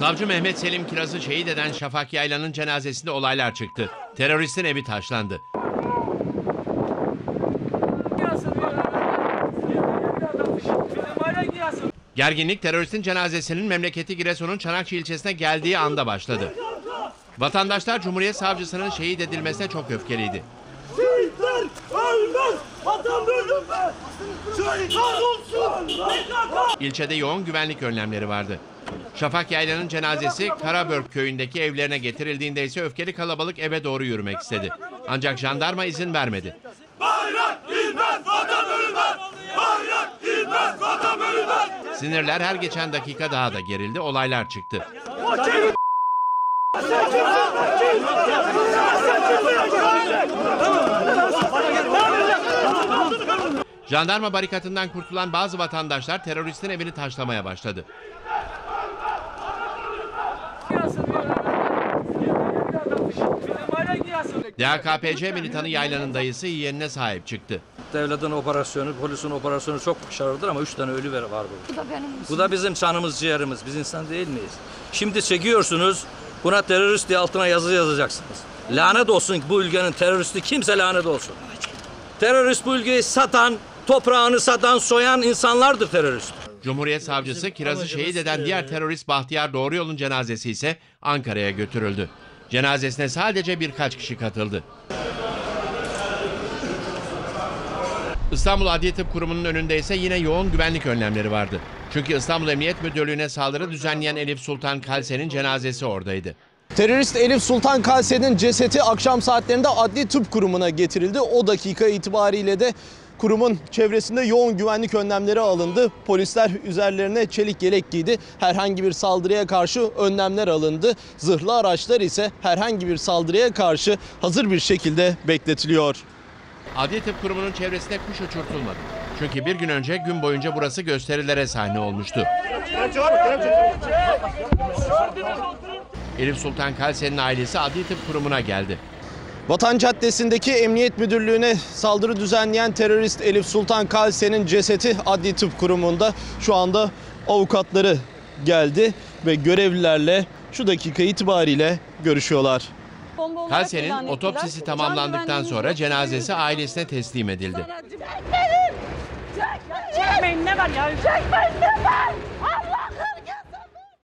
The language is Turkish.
Savcı Mehmet Selim Kiraz'ı şehit eden Şafak Yaylan'ın cenazesinde olaylar çıktı. Teröristin evi taşlandı. Gerginlik teröristin cenazesinin memleketi Giresun'un Çanakçı ilçesine geldiği anda başladı. Vatandaşlar Cumhuriyet Savcısının şehit edilmesine çok öfkeliydi. Şehitler ölmez, vatan bölünmez. Şehitler olsun. İlçede yoğun güvenlik önlemleri vardı. Şafak Yaylan'ın cenazesi Karabörk köyündeki evlerine getirildiğinde ise öfkeli kalabalık eve doğru yürümek istedi. Ancak jandarma izin vermedi. Bayrak inmez, vatan bölünmez. Bayrak inmez, vatan bölünmez. Sinirler her geçen dakika daha da gerildi, olaylar çıktı. Jandarma barikatından kurtulan bazı vatandaşlar teröristin evini taşlamaya başladı. DHKPC militanı Yaylan'ın dayısı yeğenine sahip çıktı. Devletin operasyonu, polisin operasyonu çok başarılıdır ama 3 tane ölü var burada. Bu da bizim canımız, ciğerimiz. Biz insan değil miyiz? Şimdi çekiyorsunuz, buna terörist diye altına yazı yazacaksınız. Lanet olsun bu ülkenin teröristi, kimse lanet olsun. Terörist bu ülkeyi satan, toprağını satan, soyan insanlardır terörist. Cumhuriyet Savcısı Kiraz'ı şehit eden diğer terörist Bahtiyar Doğruyol'un cenazesi ise Ankara'ya götürüldü. Cenazesine sadece birkaç kişi katıldı. İstanbul Adliye Tıp Kurumu'nun önünde ise yine yoğun güvenlik önlemleri vardı. Çünkü İstanbul Emniyet Müdürlüğü'ne saldırı düzenleyen Elif Sultan Kalse'nin cenazesi oradaydı. Terörist Elif Sultan Kalse'nin cesedi akşam saatlerinde Adli Tıp Kurumu'na getirildi. O dakika itibariyle de kurumun çevresinde yoğun güvenlik önlemleri alındı. Polisler üzerlerine çelik yelek giydi. Herhangi bir saldırıya karşı önlemler alındı. Zırhlı araçlar ise herhangi bir saldırıya karşı hazır bir şekilde bekletiliyor. Adli Tıp Kurumu'nun çevresine kuş uçurtulmadı. Çünkü bir gün önce gün boyunca burası gösterilere sahne olmuştu. Elif Sultan Kalse'nin ailesi Adli Tıp Kurumu'na geldi. Vatan Caddesi'ndeki Emniyet Müdürlüğü'ne saldırı düzenleyen terörist Elif Sultan Kalse'nin cesedi Adli Tıp Kurumu'nda. Şu anda avukatları geldi ve görevlilerle şu dakika itibariyle görüşüyorlar. Kalse'nin otopsisi tamamlandıktan sonra cenazesi ailesine teslim edildi. Çekmeyin, ne var ya? Çekmeyin, ne var?